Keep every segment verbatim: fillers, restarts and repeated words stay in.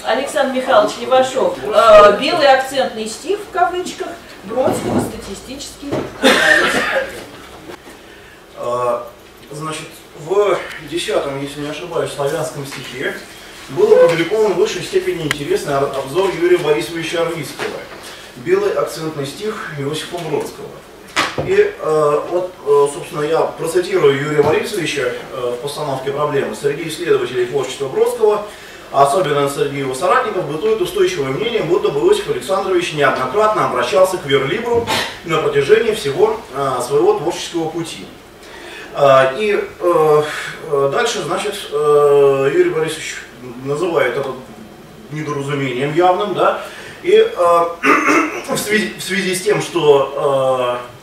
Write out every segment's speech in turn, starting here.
Александр Михайлович Левашов, э, белый акцентный стих в кавычках, Бродского, статистический анализ. Значит, в десятом, если не ошибаюсь, славянском стихе был опубликован в высшей степени интересный обзор Юрия Борисовича Орлицкого, белый акцентный стих Иосифа Бродского. И э, вот, э, собственно, я процитирую Юрия Борисовича э, в постановке проблемы. Среди исследователей творчества Бродского, особенно среди его соратников, бытует устойчивое мнение, будто бы Иосиф Александрович неоднократно обращался к верлибру на протяжении всего э, своего творческого пути. Э, и э, дальше, значит, э, Юрий Борисович называет это недоразумением явным, да, и э, в, связи, в связи с тем, что э,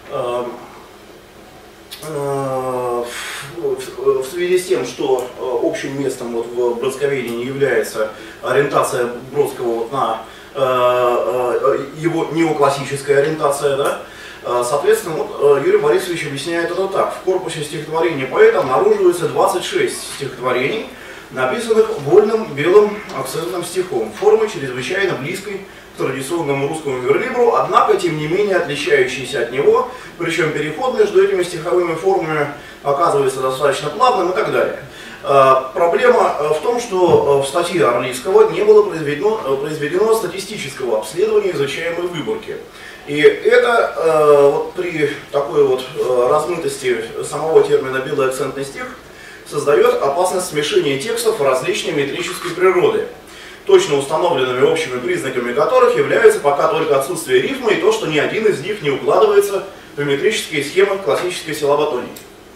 в связи с тем, что общим местом вот в бродсковедении является ориентация Бродского вот на его неоклассическая ориентация, да, соответственно, вот Юрий Борисович объясняет это так. В корпусе стихотворений поэта обнаруживается двадцать шесть стихотворений, написанных вольным белым акцентным стихом, формы чрезвычайно близкой к традиционному русскому верлибру, однако, тем не менее, отличающийся от него, причем переход между этими стиховыми формами оказывается достаточно плавным и так далее. Проблема в том, что в статье Орлицкого не было произведено, произведено статистического обследования изучаемой выборки. И это вот при такой вот размытости самого термина «белый акцентный стих» создает опасность смешения текстов различной метрической природы, точно установленными общими признаками которых является пока только отсутствие рифма и то, что ни один из них не укладывается в метрические схемы классической силлаботоники.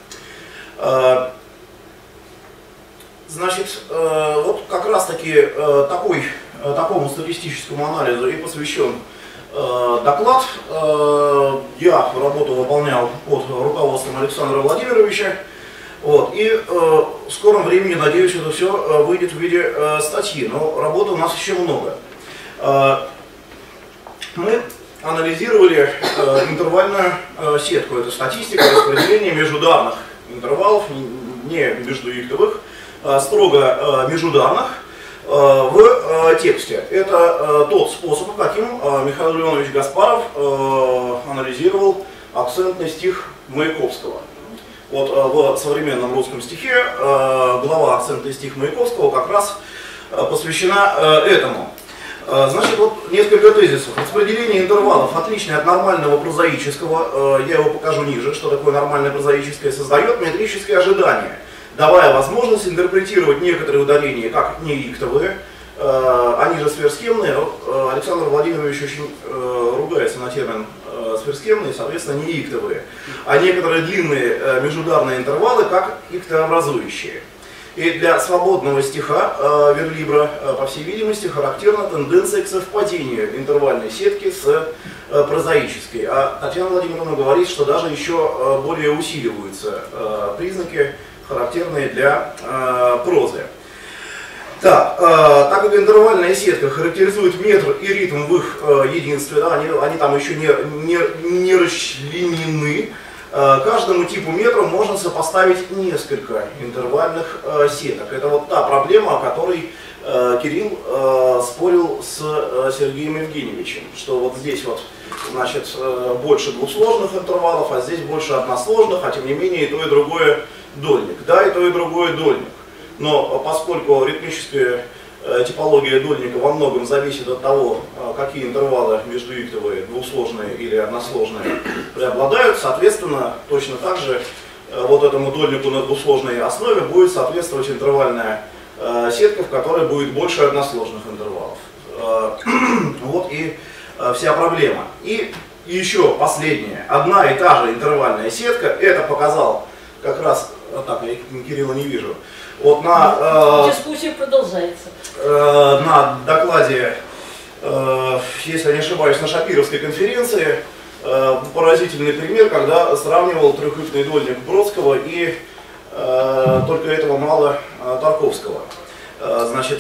Значит, вот как раз таки такой, такому статистическому анализу и посвящен доклад. Я работу выполнял под руководством Александра Владимировича. Вот, и э, в скором времени, надеюсь, это все э, выйдет в виде э, статьи, но работы у нас еще много. Э, мы анализировали э, интервальную э, сетку, это статистика распределения межударных интервалов, не междуиктовых, а строго э, межударных э, в э, тексте. Это э, тот способ, каким э, Михаил Леонович Гаспаров э, анализировал акцентный стих Маяковского. Вот в современном русском стихе глава «Акцентный стих» Маяковского как раз посвящена этому. Значит, вот несколько тезисов. Распределение интервалов, отличное от нормального прозаического, я его покажу ниже, что такое нормальное прозаическое, создает метрическое ожидание, давая возможность интерпретировать некоторые ударения как неиктовые, они же сверхсхемные. Александр Владимирович очень ругается на термин сверхсхемные, соответственно, не иктовые, а некоторые длинные межударные интервалы как иктообразующие. И для свободного стиха э, верлибра, э, по всей видимости, характерна тенденция к совпадению интервальной сетки с э, прозаической. А Татьяна Владимировна говорит, что даже еще э, более усиливаются э, признаки, характерные для э, прозы. Так, э, так как интервальная сетка характеризует метр и ритм в их э, единстве, да, они, они там еще не, не, не расчленены, э, каждому типу метра можно сопоставить несколько интервальных э, сеток. Это вот та проблема, о которой э, Кирилл э, спорил с э, Сергеем Евгеньевичем, что вот здесь вот, значит, э, больше двухсложных интервалов, а здесь больше односложных, а тем не менее и то и другое дольник. Да, и то и другое дольник. Но поскольку ритмическая э, типология дольника во многом зависит от того, э, какие интервалы междуиктовые, двухсложные или односложные преобладают, соответственно, точно так же э, вот этому дольнику на двухсложной основе будет соответствовать интервальная э, сетка, в которой будет больше односложных интервалов. Э, вот и э, вся проблема. И еще последнее. Одна и та же интервальная сетка, это показал как раз, так, я Кирилла не вижу, вот на, э, дискуссия продолжается. Э, на докладе, э, если я не ошибаюсь, на Шапировской конференции э, поразительный пример, когда сравнивал трехиктный дольник Бродского и э, только этого мало э, Тарковского. Э, значит,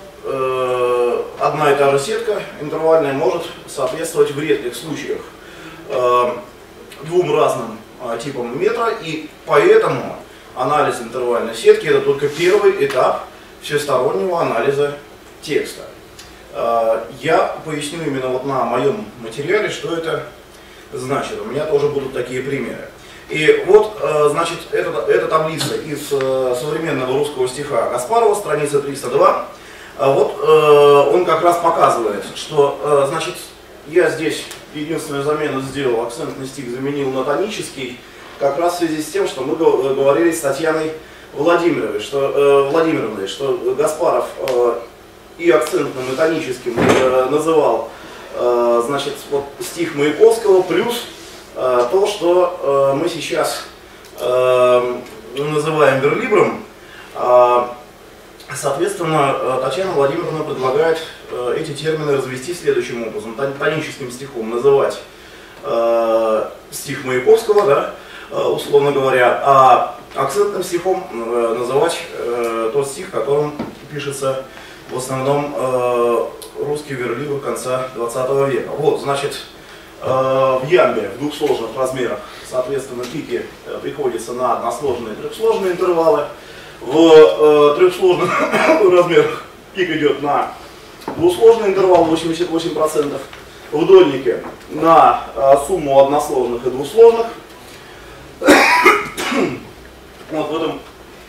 э, одна и та же сетка интервальная может соответствовать в редких случаях э, двум разным э, типам метра, и поэтому анализ интервальной сетки — это только первый этап всестороннего анализа текста. Я поясню именно вот на моем материале, что это значит. У меня тоже будут такие примеры. И вот, значит, это, это таблица из современного русского стиха Гаспарова, страница триста два. Вот он как раз показывает, что, значит, я здесь единственную замену сделал, акцентный стих заменил на тонический, как раз в связи с тем, что мы говорили с Татьяной Владимировной, что, Владимировной, что Гаспаров и акцентным, и тоническим называл, значит, вот стих Маяковского, плюс то, что мы сейчас называем верлибром. Соответственно, Татьяна Владимировна предлагает эти термины развести следующим образом. Тоническим стихом называть стих Маяковского, да, условно говоря, а акцентным стихом называть тот стих, которым пишется в основном русский верлибр конца двадцатого века. Вот, значит, в ямбе в двух сложных размерах, соответственно, пики приходятся на односложные и трехсложные интервалы. В э, трехсложных размерах пик идет на двусложный интервал восемьдесят восемь процентов, в дольнике на э, сумму односложных и двусложных. Вот в этом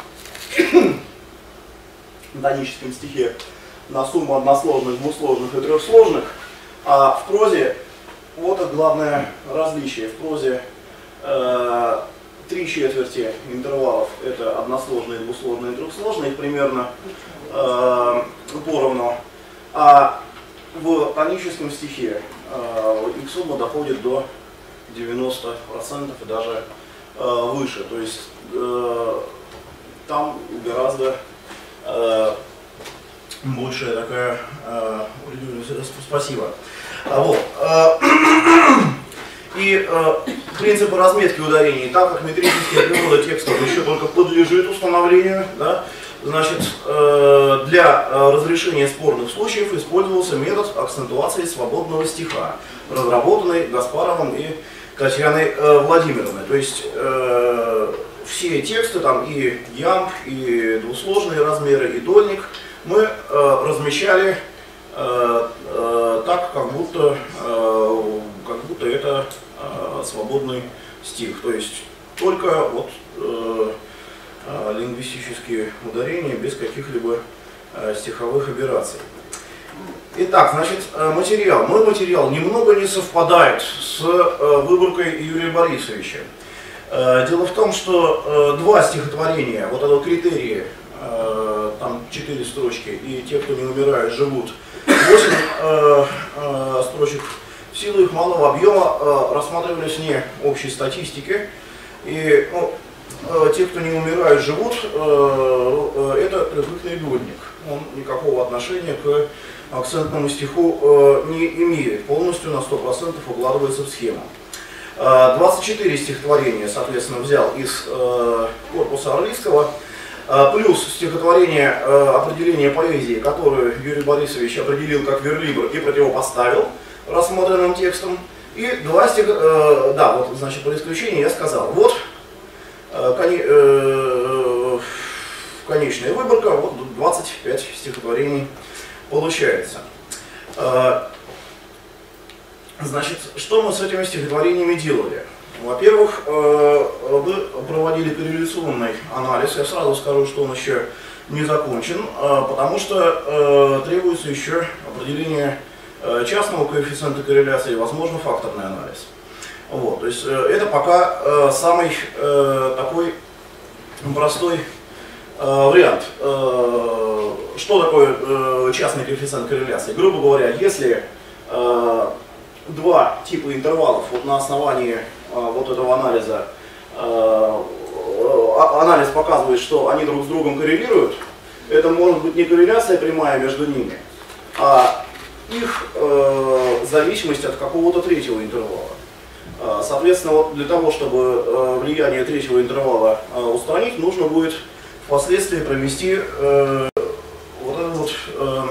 тоническом стихе на сумму односложных, двусложных и трехсложных. А в прозе вот это главное различие. В прозе э, три четверти интервалов это односложные, двусложные, трехсложные, их примерно э, поровну. А в тоническом стихе э, их сумма доходит до девяноста процентов и даже э, выше. То есть э, там гораздо э, большая такая... Э, спасибо. Вот. И э, принципы разметки ударений, так как метрическая природа текстов еще только подлежит установлению, да, значит, э, для э, разрешения спорных случаев использовался метод акцентуации свободного стиха, разработанный Гаспаровым и Татьяной э, Владимировной. То есть э, все тексты, там и ямб, и двусложные размеры, и дольник, мы э, размещали э, э, так, как будто, э, как будто это э, свободный стих. То есть только вот э, э, лингвистические ударения без каких-либо э, стиховых операций. Итак, значит, материал. Мой материал немного не совпадает с э, выборкой Юрия Борисовича. Э, дело в том, что э, два стихотворения, вот этого критерия, э, там четыре строчки, и те, кто не умирают, живут, восемь э, э, строчек, в силу их малого объема э, рассматривались не общей статистики. И ну, э, те, кто не умирают, живут, э, э, это трехбуквенный дольник. Он никакого отношения к акцентному стиху э, не имеет, полностью на сто процентов укладывается в схему. Э, двадцать четыре стихотворения, соответственно, взял из э, корпуса Орлицкого, э, плюс стихотворение э, определения поэзии, которое Юрий Борисович определил как верлибр и противопоставил рассмотренным текстом. И два стиха, э, да, вот, значит, по исключению я сказал, вот э, коне, э, конечная выборка, вот двадцать пять стихотворений получается. Значит, что мы с этими стихотворениями делали? Во-первых, мы проводили корреляционный анализ. Я сразу скажу, что он еще не закончен, потому что требуется еще определение частного коэффициента корреляции и, возможно, факторный анализ. Вот, то есть это пока самый такой простой вариант. Что такое э, частный коэффициент корреляции? Грубо говоря, если э, два типа интервалов вот на основании э, вот этого анализа, э, анализ показывает, что они друг с другом коррелируют, это может быть не корреляция прямая между ними, а их э, зависимость от какого-то третьего интервала. Э, соответственно, вот для того, чтобы э, влияние третьего интервала э, устранить, нужно будет впоследствии провести э, вот это вот, э,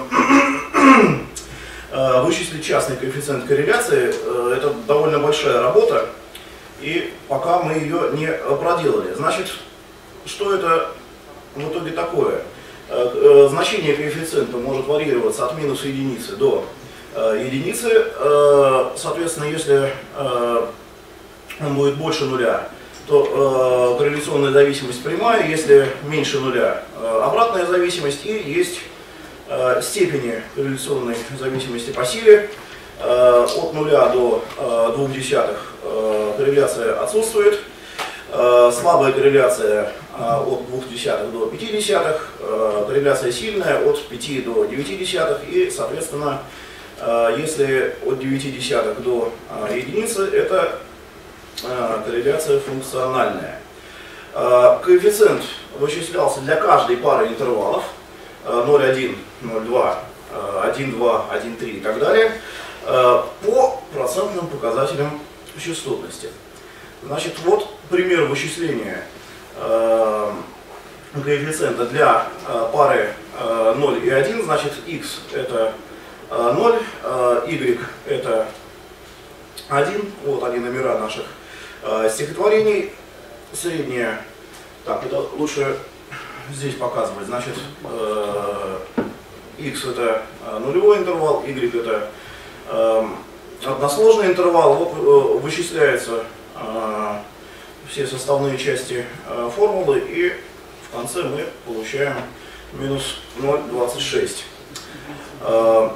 э, вычислить частный коэффициент корреляции. Э, это довольно большая работа, и пока мы ее не проделали. Значит, что это в итоге такое? значение коэффициента может варьироваться от минус единицы до единицы. Соответственно, если он будет больше нуля, то корреляционная зависимость прямая, если меньше нуля, обратная зависимость, и есть степени корреляционной зависимости по силе. От нуля до двух десятых корреляция отсутствует. Слабая корреляция от двух десятых до пяти десятых, корреляция сильная от пяти до девяти десятых, и, соответственно, если от девяти десятых до единицы, это корреляция функциональная. Коэффициент вычислялся для каждой пары интервалов ноль один, ноль два, один два, один три и так далее по процентным показателям частотности. Значит, вот пример вычисления э, коэффициента для э, пары э, ноль и один. Значит, x это э, ноль, э, y это один. Вот они номера наших э, стихотворений. Средняя, так, это лучше здесь показывать. Значит, э, x это нулевой интервал, y это э, односложный интервал. Вот э, вычисляется все составные части формулы, и в конце мы получаем минус ноль целых двадцать шесть. Ну,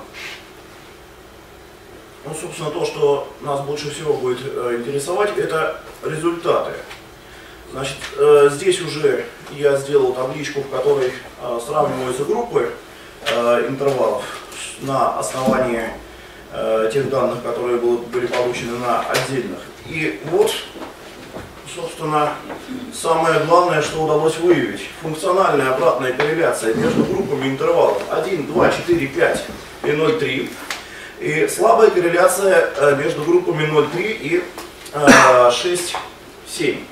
собственно, то, что нас больше всего будет интересовать, это результаты. Значит, здесь уже я сделал табличку, в которой сравниваются группы интервалов на основании тех данных, которые были получены на отдельных. И вот, собственно, самое главное, что удалось выявить. Функциональная обратная корреляция между группами интервалов один, два, четыре, пять и ноль, три. И слабая корреляция между группами ноль, три и шесть, семь.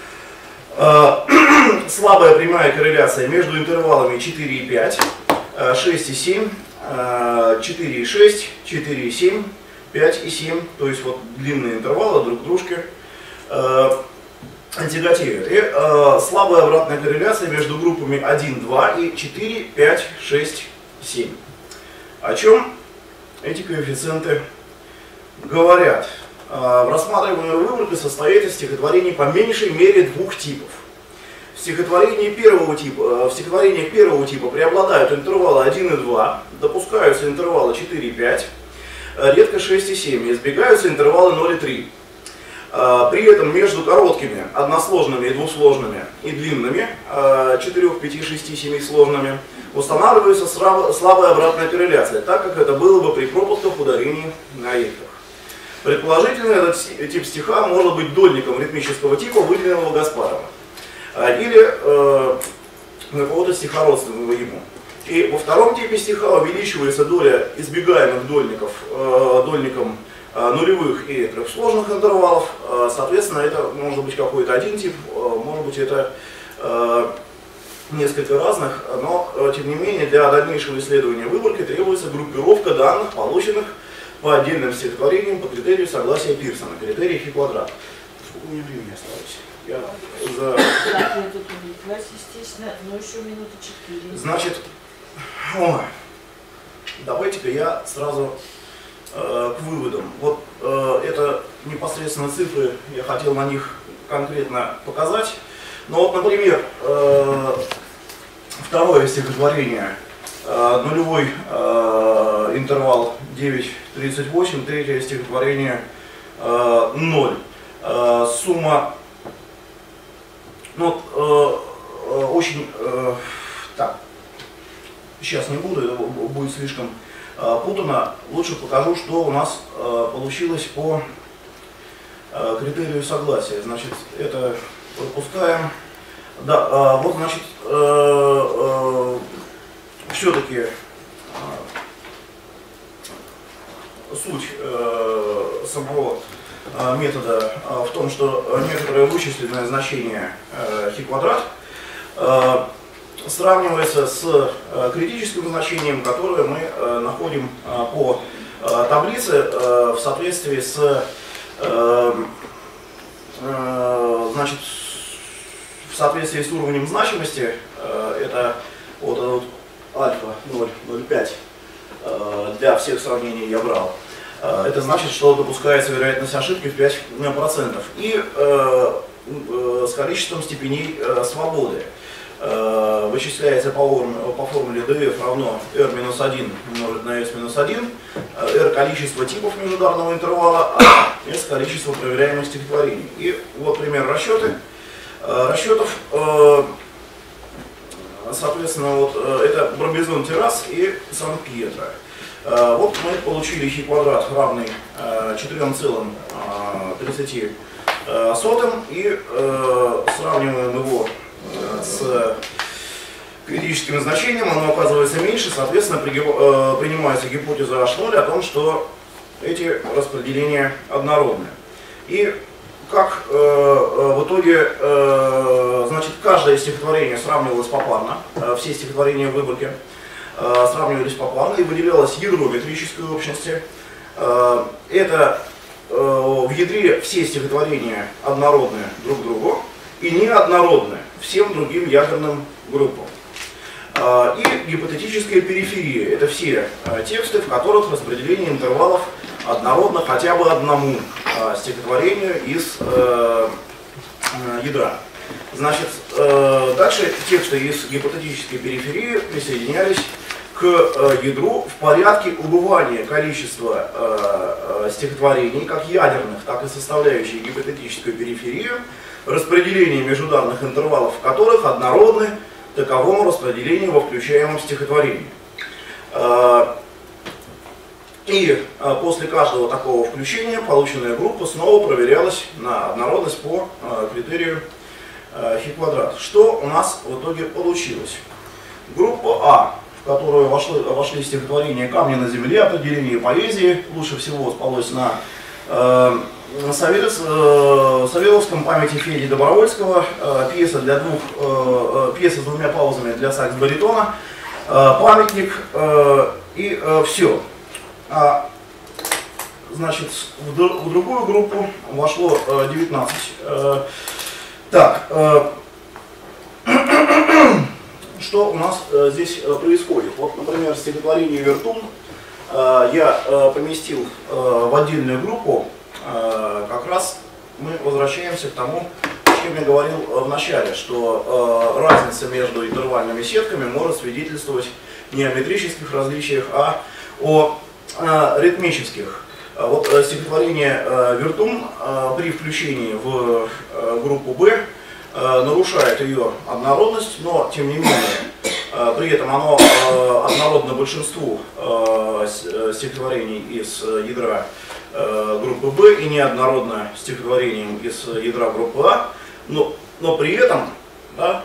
Слабая прямая корреляция между интервалами четыре и пять, шесть и семь, четыре и шесть, четыре и семь, пять и семь, то есть вот длинные интервалы друг к дружке э, тяготеют. И э, слабая обратная корреляция между группами один, два и четыре, пять, шесть, семь. О чем эти коэффициенты говорят? Э, рассматриваемая выборка состоит из стихотворений по меньшей мере двух типов. В стихотворении первого типа, в стихотворениях первого типа преобладают интервалы один и два, допускаются интервалы четыре и пять, редко шесть и семь, избегаются интервалы ноль и три. При этом между короткими, односложными и двусложными и длинными, четыре, пять, шесть, семь сложными, устанавливается слабая обратная корреляция, так как это было бы при пропусках ударений на икрах. Предположительно, этот тип стиха может быть дольником ритмического типа, выделенного Гаспарова, или э, какого-то стиха родственного ему. И во втором типе стиха увеличивается доля избегаемых дольников э, дольником э, нулевых и трехсложных интервалов. Э, соответственно, это может быть какой-то один тип, э, может быть это э, несколько разных, но э, тем не менее для дальнейшего исследования выборки требуется группировка данных, полученных по отдельным стихотворениям по критерию согласия Пирсона, критерий фи квадрат. Сколько у меня времени осталось? Я за... Так, я тут увлеклась, естественно, но еще минуты четыре. Значит, давайте-ка я сразу э, к выводам. Вот э, это непосредственно цифры, я хотел на них конкретно показать. Но вот, например, э, второе стихотворение, э, нулевой э, интервал девять тридцать восемь, третье стихотворение э, ноль. Э, сумма, ну, э, э, очень, э, так, сейчас не буду, это будет слишком э, путано. Лучше покажу, что у нас э, получилось по э, критерию согласия. Значит, это пропускаем. Да, э, вот, значит, э, э, все-таки э, суть э, самого э, метода э, в том, что некоторое вычисленное значение э, хи квадрат э, сравнивается с э, критическим значением, которое мы э, находим э, по э, таблице э, в соответствии с э, э, значит, в соответствии с уровнем значимости. Э, это Вот это вот альфа ноль ноль пять для всех сравнений я брал. Это значит, что допускается вероятность ошибки в пять процентов. И с количеством степеней свободы. Вычисляется по формуле, по формуле df равно r минус один умножить на s минус один, r количество типов межударного интервала, а s количество проверяемых стихотворений. И вот пример расчеты. Расчетов, соответственно, вот это Барбизон террас и Сан-Пьетро. Вот мы получили хи квадрат равный четырем целым тридцати сотым и сравниваем его с критическим значением, оно оказывается меньше, соответственно, принимается гипотеза эйч ноль о том, что эти распределения однородны. И как э, в итоге, э, значит, каждое стихотворение сравнивалось попарно, э, все стихотворения в выборке э, сравнивались попарно и выделялось ядро метрической общности. Э, это э, в ядре все стихотворения однородны друг другу и неоднородны всем другим ядерным группам. Э, и гипотетическая периферия – это все э, тексты, в которых распределение интервалов однородно хотя бы одному э, стихотворению из э, э, ядра. Значит, э, дальше тексты из гипотетической периферии присоединялись к э, ядру в порядке убывания количества э, э, стихотворений, как ядерных, так и составляющих гипотетическую периферию, распределение межударных интервалов в которых однородны таковому распределению во включаемом стихотворении. Э, И а, после каждого такого включения полученная группа снова проверялась на однородность по а, критерию а, хи квадрат. Что у нас в итоге получилось? Группа А, в которую вошли, вошли стихотворения «Камни на земле», «Определение поэзии», лучше всего спалось на э, Савелец, э, Савеловском «Памяти Феди Добровольского», э, пьеса, для двух, э, пьеса с двумя паузами для сакс-баритона, э, памятник э, и э, все. А, значит, в, в другую группу вошло э, девятнадцать. Э, так, э, что у нас э, здесь э, происходит? Вот, например, стихотворение «Вертун» э, я э, поместил э, в отдельную группу. Э, как раз мы возвращаемся к тому, о чем я говорил э, в начале, что э, разница между интервальными сетками может свидетельствовать не о метрических различиях, а о ритмических. Вот стихотворение «Вертун» при включении в группу Б нарушает ее однородность, но тем не менее при этом оно однородно большинству стихотворений из ядра группы Б и неоднородно стихотворением из ядра группы А, но, но при этом, да,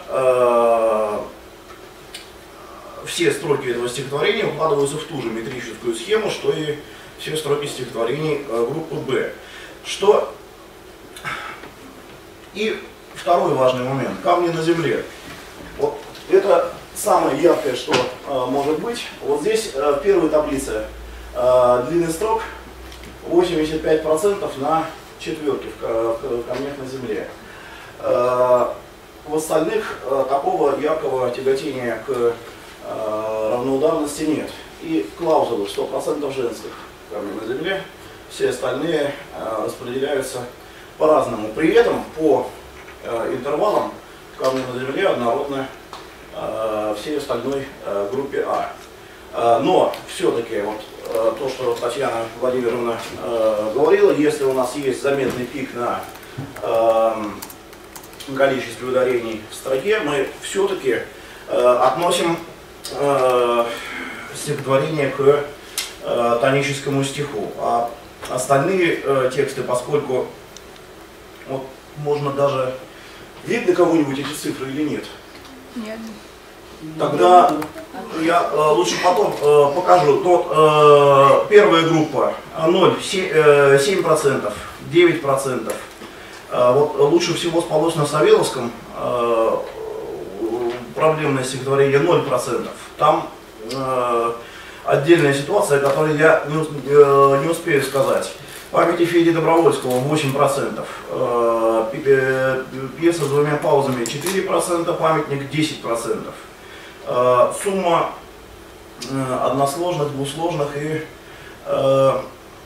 все строки этого стихотворения укладываются в ту же метрическую схему, что и все строки стихотворений группы Б. Что... И второй важный момент. «Камни на земле». Вот это самое яркое, что э, может быть. Вот здесь э, в первой таблице э, длины строк восемьдесят пять процентов на четверке в, в, в камнях на земле. Э, в остальных э, такого яркого тяготения к равноударности нет. И клаузулы сто процентов женских камней на земле, все остальные э, распределяются по-разному. При этом по э, интервалам камни на земле однородны э, всей остальной э, группе А. Э, но все-таки вот, э, то, что Татьяна Владимировна э, говорила, если у нас есть заметный пик на э, количестве ударений в строке, мы все-таки э, относим Э, стихотворение к э, тоническому стиху, а остальные э, тексты, поскольку вот, можно даже видно кого-нибудь эти цифры или нет? Нет. Тогда я э, лучше потом э, покажу. Вот, э, первая группа ноль, семь процентов, девять процентов. Э, вот, лучше всего спалось на Савеловском. Э, проблемное стихотворение ноль процентов. Там э, отдельная ситуация, которую я не, э, не успею сказать. «Памяти Феди Добровольского» восемь процентов. Э, пьеса с двумя паузами четыре процента, памятник десять процентов. э, сумма э, односложных, двусложных и э,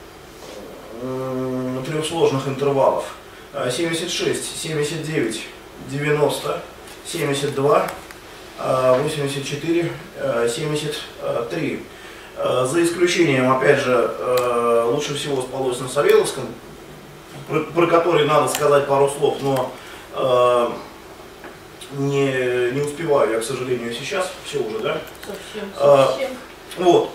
э, трехсложных интервалов. семьдесят шесть, семьдесят девять, девяносто, семьдесят два, восемьдесят четыре, семьдесят три. За исключением, опять же, лучше всего спалось на Савеловском, про, про который надо сказать пару слов, но э, не, не успеваю я, к сожалению, сейчас. Все уже, да? Совсем, совсем. Э, вот.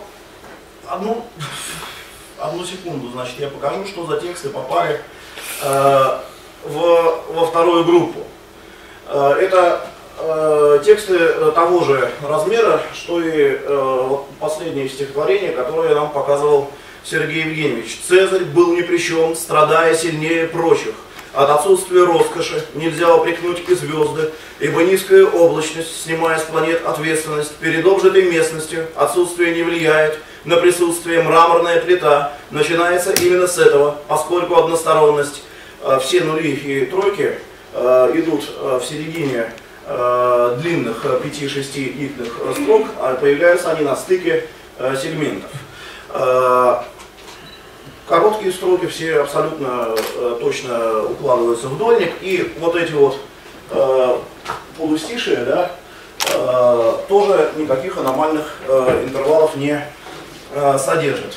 Одну, одну секунду, значит, я покажу, что за тексты попали э, в, во вторую группу. Э, это э, тексты того же размера, что и э, вот последнее стихотворение, которое нам показывал Сергей Евгеньевич. «Цезарь был ни при чем, страдая сильнее прочих. От отсутствия роскоши нельзя упрекнуть и звезды, ибо низкая облачность, снимая с планет ответственность перед обжитой местностью, отсутствие не влияет на присутствие. Мраморная плита начинается именно с этого, поскольку односторонность, э, все нули и тройки э, идут э, в середине э, длинных э, пяти-шести икных строк, а появляются они на стыке э, сегментов. Э, Короткие строки все абсолютно э, точно укладываются в дольник, и вот эти вот э, полустишие, да, э, тоже никаких аномальных э, интервалов не э, содержит.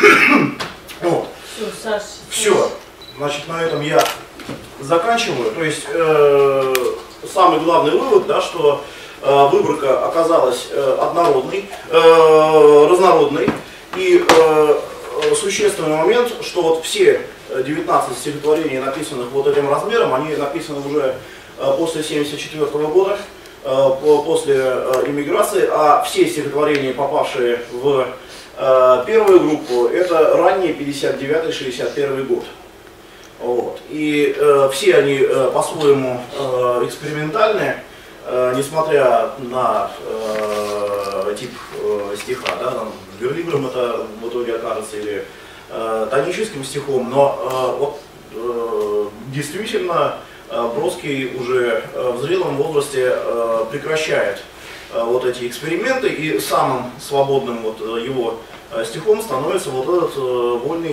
Вот. Все, Саш, Все, значит, на этом я заканчиваю. То есть э, самый главный вывод, да, что э, выборка оказалась э, однородной, э, разнородной, и э, существенный момент, что вот все девятнадцать стихотворений, написанных вот этим размером, они написаны уже после семьдесят четвёртого года, после иммиграции, а все стихотворения, попавшие в первую группу, это ранние пятьдесят девятый — шестьдесят первый год. Вот. И э, все они э, по-своему э, экспериментальные, э, несмотря на э, тип э, стиха, да, там, верлибром это в итоге окажется или э, тоническим стихом, но э, вот, э, действительно э, Бродский уже э, в зрелом возрасте э, прекращает э, вот эти эксперименты, и самым свободным вот, его э, стихом становится вот этот э, вольный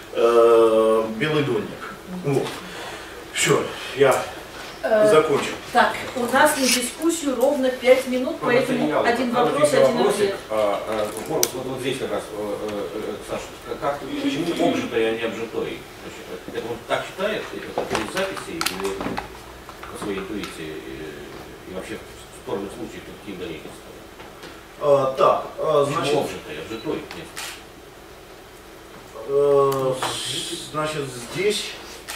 э, белый дольник. Вот. Все, я закончил. Так, у нас на дискуссию ровно пять минут, поэтому один вопрос, один ответ. Вот, вот здесь как раз, Саша, как, почему обжитой, а не обжитой? Это он так считает, это перед записью, или по своей интуиции, и вообще в спорных случаях какие ударения ставят? Так, а, значит... Почему обжитой, обжитой? Нет. Э, значит, здесь...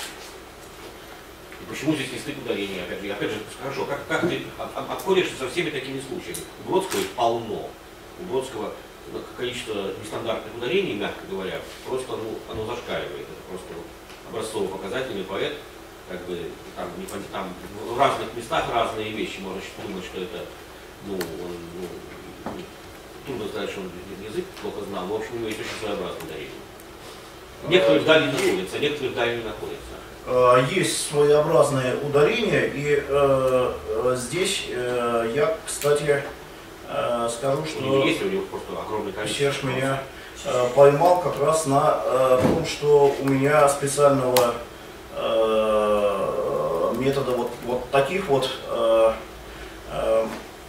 Почему здесь не стык ударения? Опять же, опять же, хорошо, как, как ты обходишься со всеми такими случаями? У Бродского их полно. У Бродского количество нестандартных ударений, мягко говоря, просто ну, оно зашкаливает. Это просто образцово-показательный поэт, как бы там, не, там в разных местах разные вещи. Можно думать, что это, ну, он, ну, трудно сказать, что он язык плохо знал, но в общем у него есть очень своеобразное ударение. Некоторые вдали находятся, некоторые вдали не находятся. Есть своеобразные ударения, и э, здесь э, я, кстати, э, скажу, что есть у него просто огромное количество. Серж меня э, поймал как раз на э, том, что у меня специального э, метода вот, вот таких вот э, э,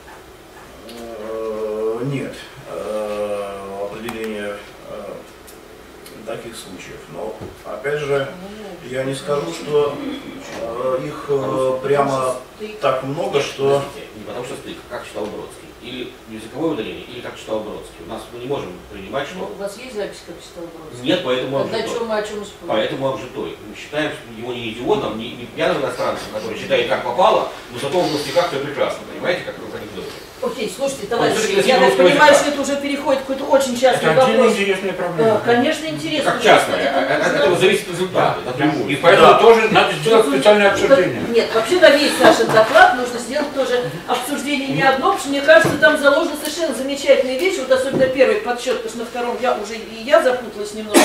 э, нет э, определения э, таких случаев. Но опять же, я не скажу, что э, их э, прямо так много, что... Не потому что стык, как читал Бродский. Или языковое ударение, или как читал Бродский. У нас мы не можем принимать, что... Ну, у вас есть запись, как читал Бродский? Нет, поэтому обжитой. О чем мы о чем спорим? Поэтому обжитой. Мы считаем его не идиотом, не, не пьяным иностранцем, который читает как попало, но зато в стихах все прекрасно. Понимаете, как в анекдоте. Окей, слушайте, товарищи, Ну, я так понимаю, что это уже переходит в какой-то очень частный Это вопрос. интересная проблема. Да, конечно, интересно. Как частное, от этого зависит результат. напрямую. И поэтому Да. тоже надо сделать специальное обсуждение. Нет, вообще на весь наш доклад нужно сделать тоже обсуждение не одно, потому что мне кажется, там заложена совершенно замечательная вещь, вот особенно первый подсчет, потому что на втором я уже и я запуталась немножко.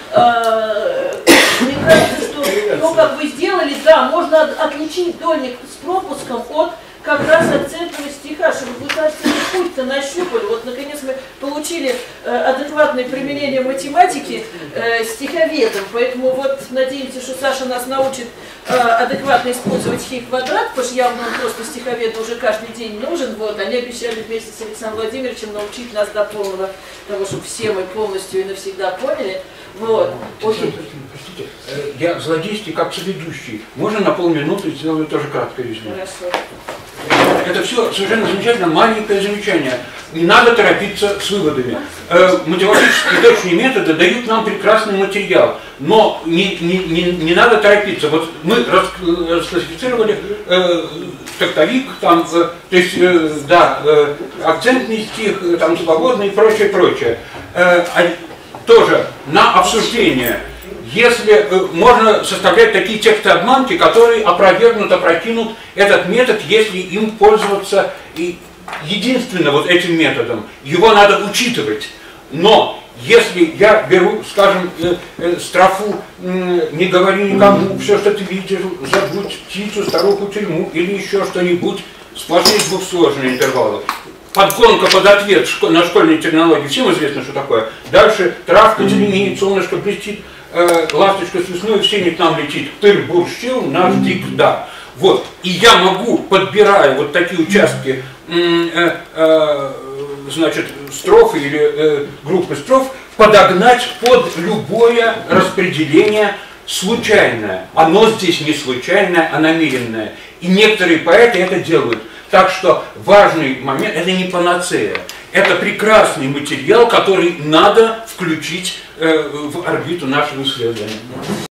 Мне кажется, что то, как вы сделали, да, можно отличить дольник с пропуском от как раз акцентного стиха, чтобы вы кажется, путь-то нащупали. Вот наконец мы получили э, адекватное применение математики э, стиховедом. Поэтому вот надеемся, что Саша нас научит э, адекватно использовать хи-квадрат, потому что явно он просто стиховеду уже каждый день нужен. Вот, они обещали вместе с Александром Владимировичем научить нас до полного того, чтобы все мы полностью и навсегда поняли. Вот. Простите, простите, я злодейский как соведущий. Можно на полминуты сделать тоже краткое изменение? Хорошо. Это все совершенно замечательно, маленькое замечание. Не надо торопиться с выводами. Э, математические точные методы дают нам прекрасный материал, но не, не, не, не надо торопиться. Вот мы рас, расклассифицировали э, тактовик, там, э, то есть, э, да, э, акцентный стих, э, там, свободный и прочее, прочее. Э, а, тоже на обсуждение. Если э, можно составлять такие тексты-обманки, которые опровергнут, опрокинут этот метод, если им пользоваться и единственно вот этим методом. Его надо учитывать. Но если я беру, скажем, э, э, строфу э, «не говори никому, все, что ты видишь, забудь птицу, старуху, тюрьму» или еще что-нибудь, сплошные двухсложные интервалы. Подгонка под ответ на школьной терминологии, всем известно, что такое. Дальше травка зеленеет, солнышко блестит, э, ласточка с весной, в сене к нам летит. Тыр бурщил, наш дик, да. Вот. И я могу, подбирая вот такие участки, э, э, значит, строфы или э, группы строф, подогнать под любое распределение случайное. Оно здесь не случайное, а намеренное. И некоторые поэты это делают. Так что важный момент, это не панацея, это прекрасный материал, который надо включить э, в орбиту нашего исследования.